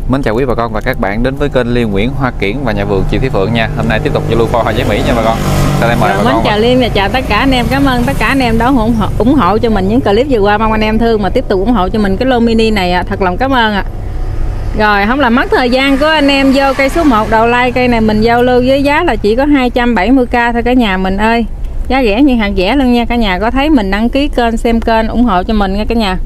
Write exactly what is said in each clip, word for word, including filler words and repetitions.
Mến chào quý bà con và các bạn đến với kênh Liên Nguyễn Hoa Kiển và nhà vườn chị Thúy Phượng nha. Hôm nay tiếp tục giao lưu hoa giấy Mỹ nha bà con. Sau đây mời bà Mến con. chào Liên và chào tất cả anh em. Cảm ơn tất cả anh em đã ủng hộ, ủng hộ cho mình những clip vừa qua. Mong anh em thương mà tiếp tục ủng hộ cho mình cái lô mini này à. Thật lòng cảm ơn ạ. À. Rồi không làm mất thời gian của anh em vô cây số một đầu like. Cây này mình giao lưu với giá là chỉ có hai trăm bảy mươi k thôi cả nhà mình ơi. Giá rẻ như hạt rẻ luôn nha cả nhà. Có thấy mình đăng ký kênh, xem kênh, ủng hộ cho mình nha cả nhà.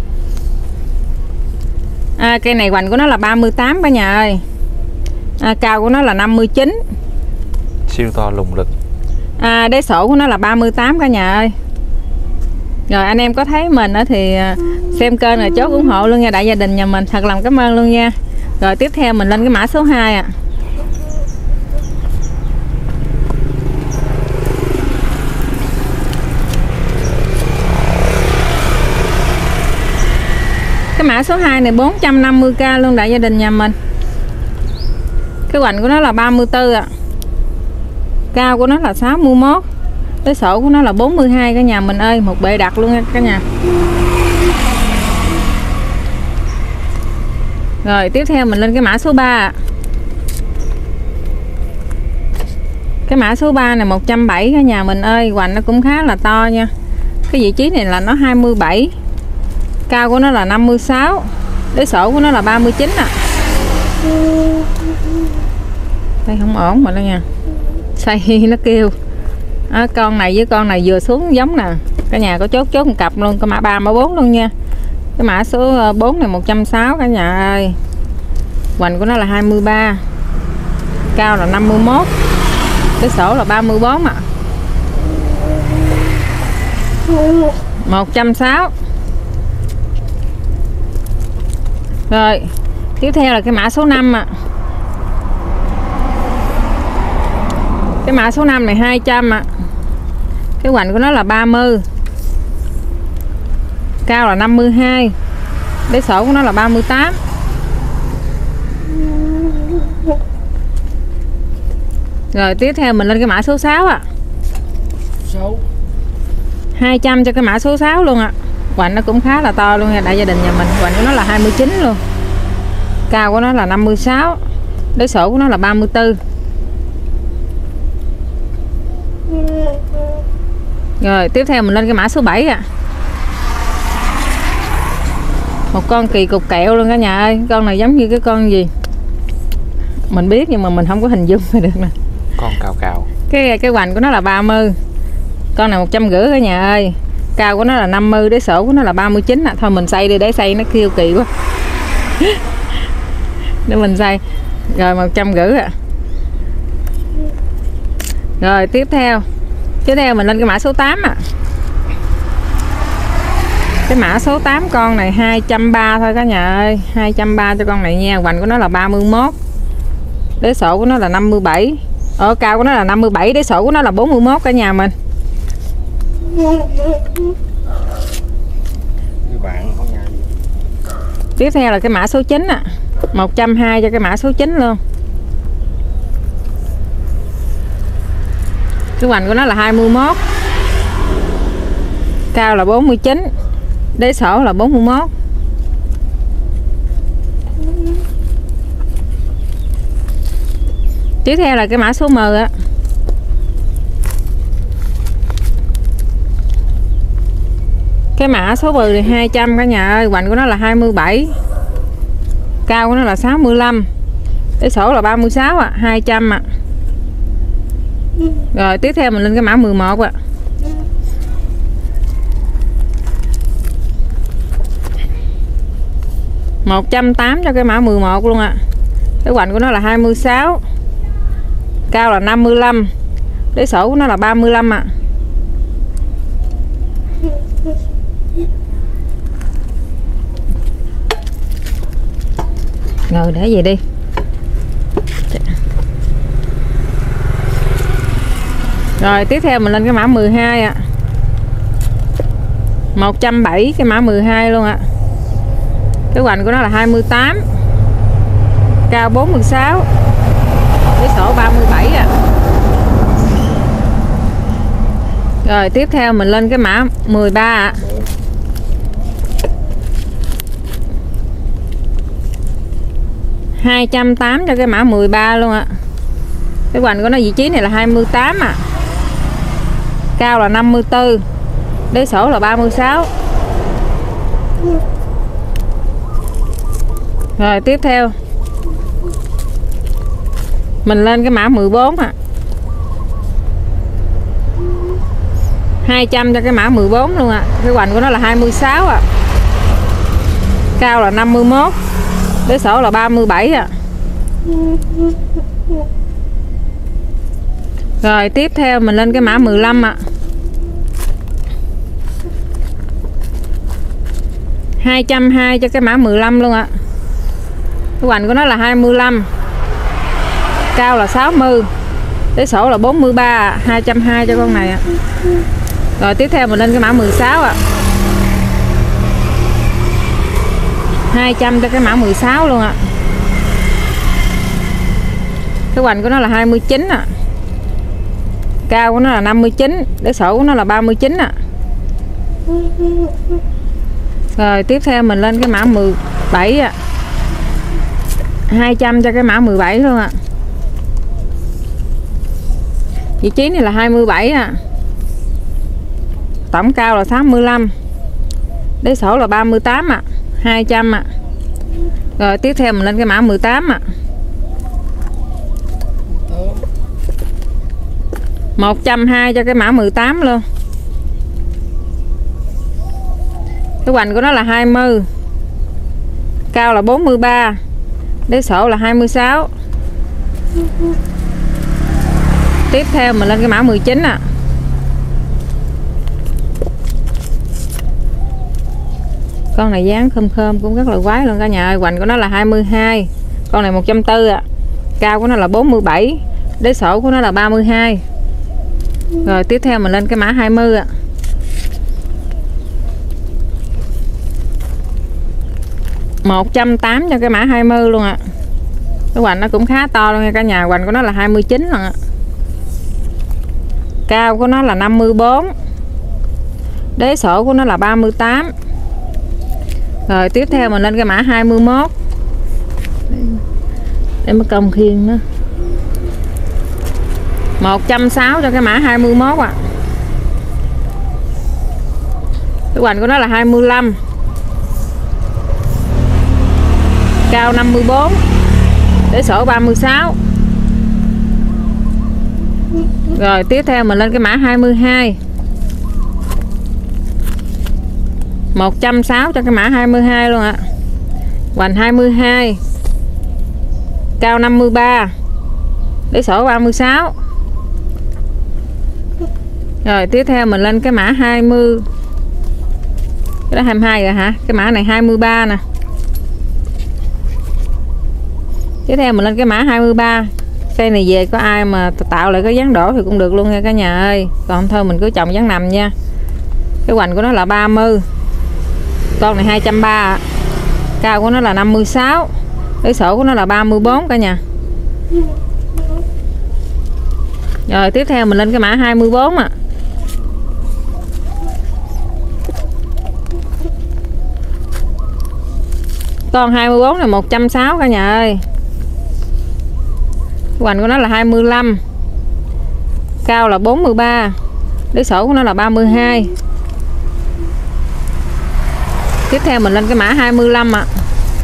À, cây này hoành của nó là ba mươi tám cả nhà ơi. À, cao của nó là năm mươi chín. Siêu to lùng lực. À, đế sổ của nó là ba mươi tám cả nhà ơi. Rồi anh em có thấy mình đó thì xem kênh là chốt ủng hộ luôn nha đại gia đình nhà mình. Thật lòng cảm ơn luôn nha. Rồi tiếp theo mình lên cái mã số hai ạ. À. Cái mã số hai này bốn trăm năm mươi k luôn đại gia đình nhà mình. Cái hoành của nó là ba mươi tư ạ. À. Cao của nó là sáu mươi mốt. Cái sổ của nó là bốn mươi hai cả nhà mình ơi. Một bệ đặt luôn nha cả nhà. Rồi tiếp theo mình lên cái mã số ba ạ. À. Cái mã số ba này một trăm bảy mươi cả nhà mình ơi. Hoành nó cũng khá là to nha. Cái vị trí này là nó hai mươi bảy. Cao của nó là năm mươi sáu. Cái sổ của nó là ba mươi chín ạ. À. Đây không ổn mà đó nha. Xây nó kêu à, con này với con này vừa xuống giống nè. Cả nhà có chốt chốt một cặp luôn. Cái mã ba mã bốn luôn nha. Cái mã số bốn này một trăm sáu mươi cả nhà ơi. Hoành của nó là hai mươi ba. Cao là năm mươi mốt. Cái sổ là ba mươi bốn ạ. À. một trăm sáu mươi. Rồi tiếp theo là cái mã số năm ạ. À. Cái mã số năm này hai trăm ạ. À. Cái hoành của nó là ba mươi. Cao là năm mươi hai. Đế sổ của nó là ba mươi tám. Rồi tiếp theo mình lên cái mã số sáu ạ. À. hai trăm cho cái mã số sáu luôn ạ. À. Hoành nó cũng khá là to luôn nha đại gia đình nhà mình. Hoành của nó là hai mươi chín luôn. Cao của nó là năm mươi sáu. Đế sổ của nó là ba mươi tư. Rồi tiếp theo mình lên cái mã số bảy ạ. À. Một con kỳ cục kẹo luôn cả nhà ơi. Con này giống như cái con gì mình biết nhưng mà mình không có hình dung được nè. Con cào cào. Cái cái hoành của nó là ba mươi. Con này một trăm rưỡi cả nhà ơi. Cao của nó là năm mươi. Đế sổ của nó là ba mươi chín ạ. À. Thôi mình xây đi để xây nó kêu kỳ quá. Để mình xây. Rồi một trăm rưỡi ạ. À. Rồi tiếp theo Tiếp theo mình lên cái mã số tám ạ. À. Cái mã số tám con này hai trăm ba mươi thôi cả nhà ơi. hai trăm ba mươi cho con này nha. Hoành của nó là ba mươi mốt. Đế sổ của nó là năm mươi bảy. Ở cao của nó là năm mươi bảy. Đế sổ của nó là bốn mươi mốt cả nhà mình. Tiếp theo là cái mã số chín ạ. À. một trăm hai mươi cho cái mã số chín luôn. Cái hoành của nó là hai mươi mốt. Cao là bốn mươi chín. Đế sổ là bốn mươi mốt. Tiếp theo là cái mã số mười á. Cái mã số mười thì hai trăm cả nhà ơi. Hoành của nó là hai mươi bảy. Cao của nó là sáu mươi lăm. Đế sổ là ba mươi sáu ạ. À, hai trăm ạ. À. Rồi tiếp theo mình lên cái mã mười một ạ. À. một trăm tám mươi cho cái mã mười một luôn ạ. À. Cái hoành của nó là hai mươi sáu. Cao là năm mươi lăm. Đế sổ của nó là ba mươi lăm ạ. À. Rồi để gì đi. Rồi tiếp theo mình lên cái mã mười hai ạ. À. một trăm bảy mươi cái mã mười hai luôn ạ. À. Cái hoành của nó là hai mươi tám. Cao bốn mươi sáu. Cái sổ ba mươi bảy ạ. À. Rồi tiếp theo mình lên cái mã mười ba ạ. À. hai trăm tám mươi cho cái mã mười ba luôn ạ. Cái hoành của nó vị trí này là hai mươi tám à. Cao là năm mươi tư. Đế sổ là ba mươi sáu. Rồi tiếp theo mình lên cái mã mười bốn à. hai trăm cho cái mã mười bốn luôn ạ. À. Cái hoành của nó là hai mươi sáu à. Cao là năm mươi mốt. Đế sổ là ba mươi bảy à. Rồi tiếp theo mình lên cái mã mười lăm ạ. À. hai trăm hai mươi cho cái mã mười lăm luôn ạ. À. Cái hoành của nó là hai mươi lăm. Cao là sáu mươi. Đế sổ là bốn mươi ba à. hai trăm hai mươi cho con này ạ. À. Rồi tiếp theo mình lên cái mã mười sáu ạ. À. hai trăm cho cái mã mười sáu luôn ạ. À. Cái hoành của nó là hai mươi chín ạ. À. Cao của nó là năm mươi chín. Đế sổ của nó là ba mươi chín ạ. À. Rồi tiếp theo mình lên cái mã mười bảy ạ. À. hai trăm cho cái mã mười bảy luôn ạ. À. Vị trí này là hai mươi bảy ạ. À. Tổng cao là sáu mươi lăm. Đế sổ là ba mươi tám ạ. À. hai trăm ạ. À. Rồi tiếp theo mình lên cái mã mười tám ạ. À. một trăm hai mươi cho cái mã mười tám luôn. Cái hoành của nó là hai mươi. Cao là bốn mươi ba. Đế sổ là hai mươi sáu. Tiếp theo mình lên cái mã mười chín ạ. À. Con này dáng khơm khơm cũng rất là quái luôn cả nhà ơi. Hoành của nó là hai mươi hai. Con này một trăm bốn mươi ạ. À. Cao của nó là bốn mươi bảy. Đế sổ của nó là ba mươi hai. Rồi tiếp theo mình lên cái mã hai mươi ạ. À. một trăm tám mươi cho cái mã hai mươi luôn ạ. À. Cái hoành nó cũng khá to luôn nha cả nhà. Hoành của nó là hai mươi chín luôn ạ. À. Cao của nó là năm mươi bốn. Đế sổ của nó là ba mươi tám. Rồi tiếp theo mình lên cái mã hai mươi mốt. Để mới công khiên nữa. một trăm sáu mươi cho cái mã hai mươi mốt ạ. À. Cái hoành của nó là hai mươi lăm. Cao năm mươi bốn. Đế sổ ba mươi sáu. Rồi tiếp theo mình lên cái mã hai mươi hai. một trăm sáu mươi cho cái mã hai mươi hai luôn ạ. À. Hoành hai mươi hai. Cao năm mươi ba. Đế sổ ba mươi sáu. Rồi tiếp theo mình lên cái mã hai mươi. Cái đó hai mươi hai rồi hả? Cái mã này hai mươi ba nè. Tiếp theo mình lên cái mã hai mươi ba. Cây này về có ai mà tạo lại cái dáng đổ thì cũng được luôn nha cả nhà ơi. Còn thôi mình cứ trồng dáng nằm nha. Cái hoành của nó là ba mươi. Con này hai trăm ba mươi. Cao của nó là năm mươi sáu. Cái sổ của nó là ba mươi bốn cả nhà. Rồi tiếp theo mình lên cái mã hai mươi bốn ạ. À. Con hai mươi bốn này một trăm sáu mươi cả nhà ơi. Hoành của nó là hai mươi lăm. Cao là bốn mươi ba. Đế sổ của nó là ba mươi hai. Tiếp theo mình lên cái mã hai mươi lăm ạ. À.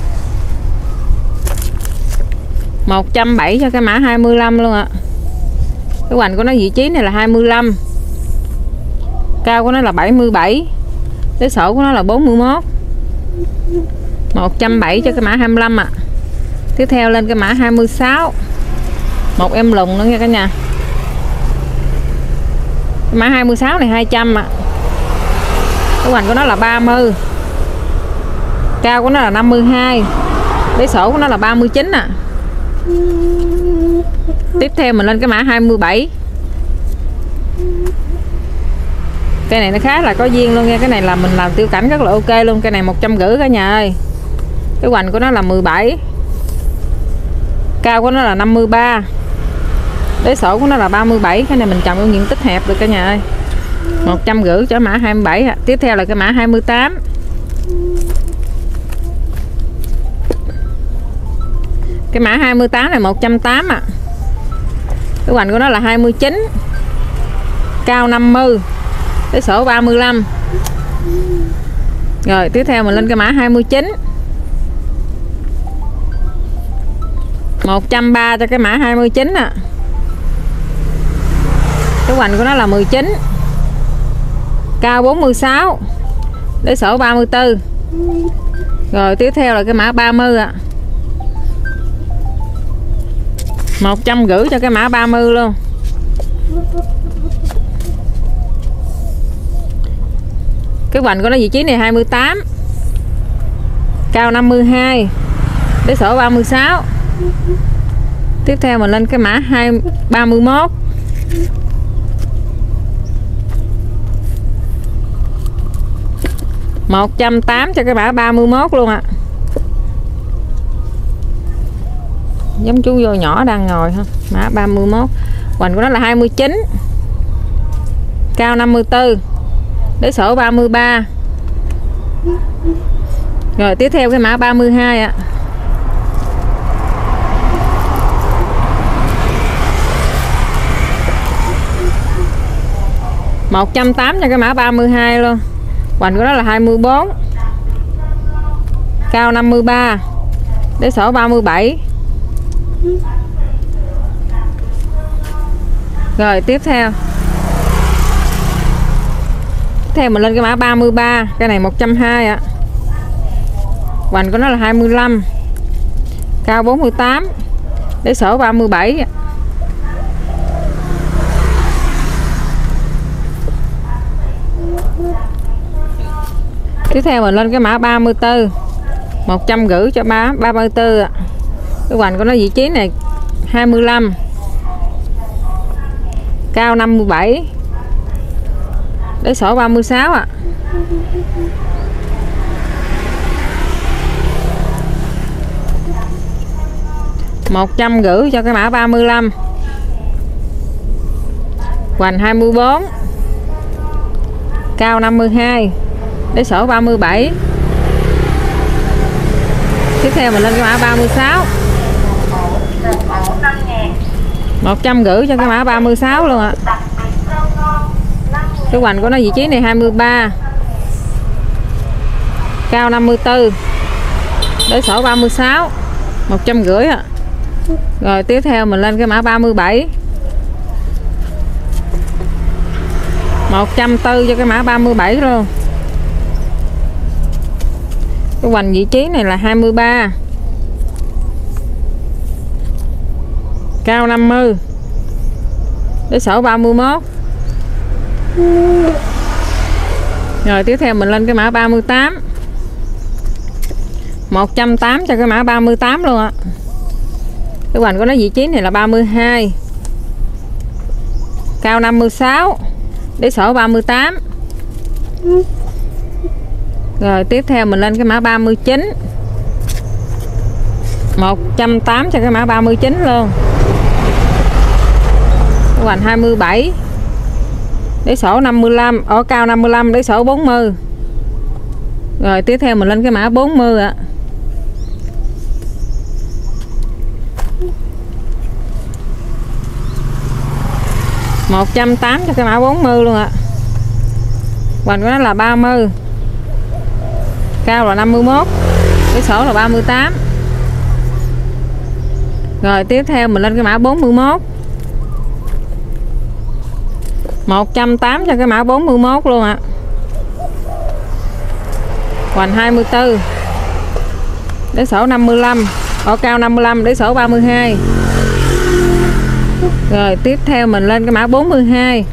một trăm bảy mươi cho cái mã hai mươi lăm luôn ạ. À. Cái hoành của nó vị trí này là hai mươi lăm. Cao của nó là bảy mươi bảy. Đế sổ của nó là bốn mươi mốt. một trăm bảy mươi cho cái mã hai mươi lăm ạ. À. Tiếp theo lên cái mã hai mươi sáu. Một em lùn nữa nha cả nhà. Cái mã hai mươi sáu này hai trăm ạ. À. Cái hoành của nó là ba mươi. Cao của nó là năm mươi hai. Đế sổ của nó là ba mươi chín ạ. À. Tiếp theo mình lên cái mã hai mươi bảy. Cây này nó khá là có duyên luôn nha. Cái này là mình làm tiêu cảnh rất là ok luôn. Cây này một trăm rưỡi cả nhà ơi. Cái hoành của nó là mười bảy. Cao của nó là năm mươi ba. Đế sổ của nó là ba mươi bảy. Cái này mình trồng trong diện tích hẹp được cả nhà ơi. một trăm rưỡi cho mã hai mươi bảy. Tiếp theo là cái mã hai mươi tám. Cái mã hai mươi tám này một trăm tám mươi ạ. À. Cái hoành của nó là hai mươi chín, cao năm mươi, cái sổ ba mươi lăm. Rồi tiếp theo mình lên cái mã hai mươi chín, một trăm ba mươi cho cái mã hai mươi chín ạ. À. Cái hoành của nó là mười chín, cao bốn mươi sáu, để sổ ba mươi tư. Rồi tiếp theo là cái mã ba mươi ạ. À. một trăm rưỡi cho cái mã ba mươi luôn. Cái hoành của nó vị trí này hai mươi tám, cao năm mươi hai, để sổ ba mươi sáu. Tiếp theo mình lên cái mã hai ba mươi mốt. một trăm tám mươi cho cái mã ba mươi mốt luôn ạ. À. Giống chú vô nhỏ đang ngồi ha. Mã ba mươi mốt. Hoành của nó là hai mươi chín, cao năm mươi tư, để sổ ba mươi ba. Rồi tiếp theo cái mã ba mươi hai ạ. À. một trăm tám mươi cho cái mã ba mươi hai luôn. Hoành của nó là hai mươi bốn, cao năm mươi ba, để sổ ba mươi bảy. Rồi tiếp theo Tiếp theo mình lên cái mã ba mươi ba. Cái này một trăm hai mươi ạ. Hoành của nó là hai mươi lăm, cao bốn mươi tám, để sổ ba mươi bảy. Tiếp theo mình lên cái mã ba mươi tư, một trăm rưỡi cho mã ba mươi tư ạ. Cái hoành của nó vị trí này hai mươi lăm, cao năm mươi bảy, để sổ ba mươi sáu ạ. một trăm rưỡi cho cái mã ba mươi lăm. Hoành hai mươi bốn, cao năm mươi hai, để sổ ba mươi bảy. Tiếp theo mình lên cái mã ba mươi sáu, một trăm rưỡi cho cái mã ba mươi sáu luôn ạ. À. Cái hoành của nó vị trí này hai mươi ba, cao năm mươi tư, để sổ ba mươi sáu, một trăm rưỡi ạ. À. Rồi tiếp theo mình lên cái mã ba mươi bảy, một trăm bốn mươi cho cái mã ba mươi bảy luôn. Cái hoành vị trí này là hai mươi ba, cao năm mươi, để sổ ba mươi mốt. Rồi tiếp theo mình lên cái mã ba mươi tám, một trăm tám mươi cho cái mã ba mươi tám luôn ạ. Cái hoành của nó vị trí này là ba mươi hai, cao năm mươi sáu, để sổ ba mươi tám. Rồi tiếp theo mình lên cái mã ba mươi chín, một trăm tám mươi cho cái mã ba mươi chín luôn. Cái hoành hai mươi bảy, để sổ năm mươi lăm, ở cao năm mươi lăm, để sổ bốn mươi. Rồi tiếp theo mình lên cái mã bốn mươi ạ. một trăm tám mươi cho cái mã bốn mươi luôn ạ. Hoành của nó là ba mươi, cao là năm mươi mốt, cái sổ là ba mươi tám. Rồi tiếp theo mình lên cái mã bốn mươi mốt, một trăm tám mươi cho cái mã bốn mươi mốt luôn ạ. Hoành hai mươi tư, để sổ năm mươi lăm, ở cao năm mươi lăm, để sổ ba mươi hai. Rồi tiếp theo mình lên cái mã bốn mươi hai,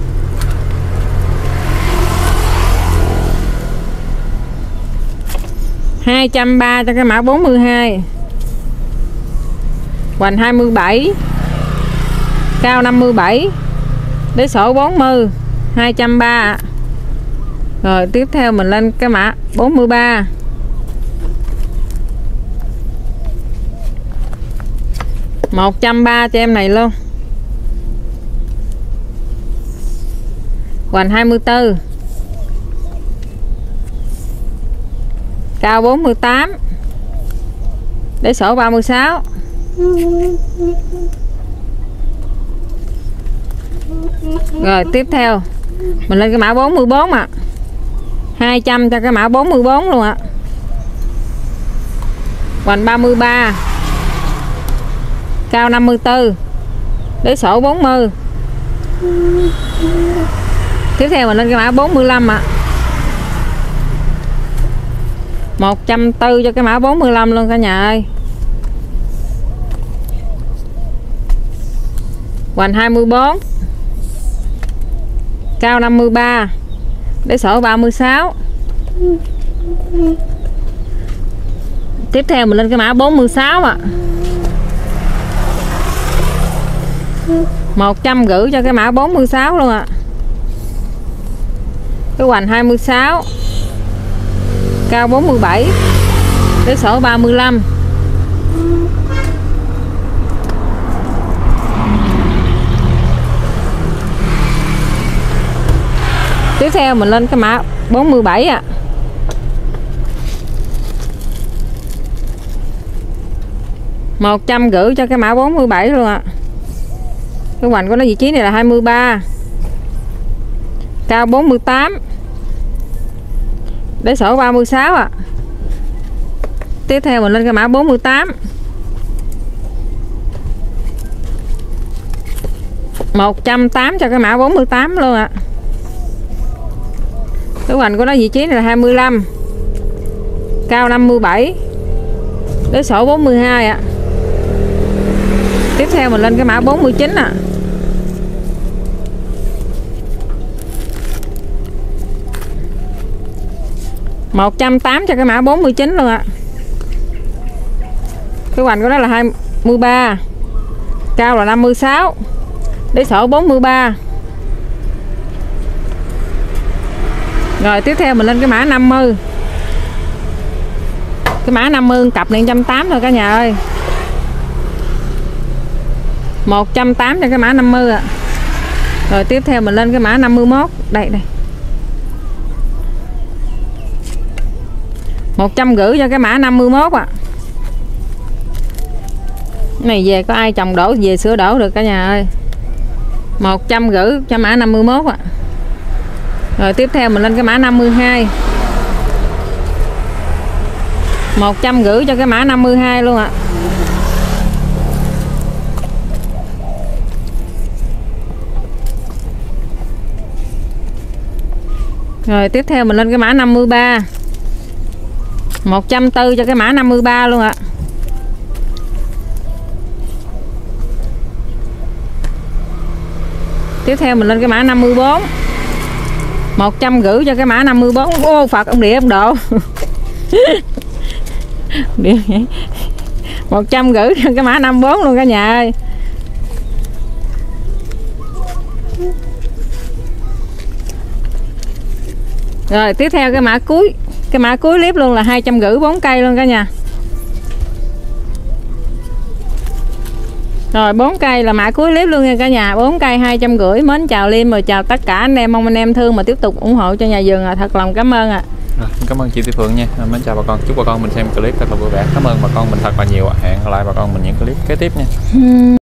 hai trăm ba mươi cho cái mã bốn mươi hai. Hoành hai mươi bảy, cao năm mươi bảy, để sổ bốn mươi, hai trăm ba mươi. Rồi tiếp theo mình lên cái mã bốn mươi ba, một trăm ba mươi cho em này luôn. Hoành hai mươi tư, cao bốn mươi tám, để sổ ba mươi sáu. Rồi tiếp theo mình lên cái mã bốn mươi bốn ạ. hai trăm cho cái mã bốn mươi bốn luôn ạ. Hoành ba mươi ba, cao năm mươi tư, đế sổ bốn mươi. Tiếp theo mình lên cái mã bốn mươi lăm ạ. một trăm bốn mươi cho cái mã bốn mươi lăm luôn cả nhà ơi. Hoành hai mươi bốn, cao năm mươi ba, đế sổ ba mươi sáu. Tiếp theo mình lên cái mã bốn mươi sáu ạ. một trăm rưỡi cho cái mã bốn mươi sáu luôn ạ. Cái hoành hai mươi sáu, cao bốn mươi bảy, đế sổ ba mươi lăm. Tiếp theo mình lên cái mã bốn mươi bảy ạ. một trăm rưỡi cho cái mã bốn mươi bảy luôn ạ. Cái hoành của nó vị trí này là hai mươi ba, cao bốn mươi tám, đế sổ ba mươi sáu ạ. Tiếp theo mình lên cái mã bốn mươi tám. một trăm tám mươi cho cái mã bốn mươi tám luôn ạ. Cái hoành của nó vị trí này là hai mươi lăm, cao năm mươi bảy, đế sổ bốn mươi hai ạ. Tiếp theo mình lên cái mã bốn mươi chín ạ. một trăm tám mươi cho cái mã bốn mươi chín luôn ạ. Cái hoành của nó là hai mươi ba, cao là năm mươi sáu, đế sổ bốn mươi ba. Rồi tiếp theo mình lên cái mã năm mươi. Cái mã năm mươi cặp này một trăm tám mươi thôi cả nhà ơi. một trăm tám mươi cho cái mã năm mươi ạ. Rồi tiếp theo mình lên cái mã năm mươi mốt. Đây đây. một trăm rưỡi cho cái mã năm mươi mốt ạ. Cái này về có ai trồng đổ về sửa đổ được cả nhà ơi. một trăm rưỡi cho mã năm mươi mốt ạ. Rồi tiếp theo mình lên cái mã năm mươi hai. một trăm rưỡi cho cái mã năm mươi hai luôn ạ. Rồi tiếp theo mình lên cái mã năm mươi ba. một trăm bốn mươi cho cái mã năm mươi ba luôn ạ. Tiếp theo mình lên cái mã năm mươi bốn. một trăm rưỡi cho cái mã năm mươi bốn. Ô Phật ông địa ông độ. một trăm rưỡi cho cái mã năm mươi bốn luôn cả nhà ơi. Rồi tiếp theo cái mã cuối. Cái mã cuối clip luôn là hai trăm rưỡi bốn cây luôn cả nhà. Rồi bốn cây là mã cuối clip luôn nha cả nhà. bốn cây hai trăm rưỡi. Mến chào Liêm rồi chào tất cả anh em. Mong anh em thương mà tiếp tục ủng hộ cho nhà vườn. Thật lòng cảm ơn ạ. À. Rồi, cảm ơn chị Thị Phượng nha. Mến chào bà con. Chúc bà con mình xem clip thật là vui vẻ. Cảm ơn bà con mình thật là nhiều. Hẹn gặp lại bà con mình những clip kế tiếp nha.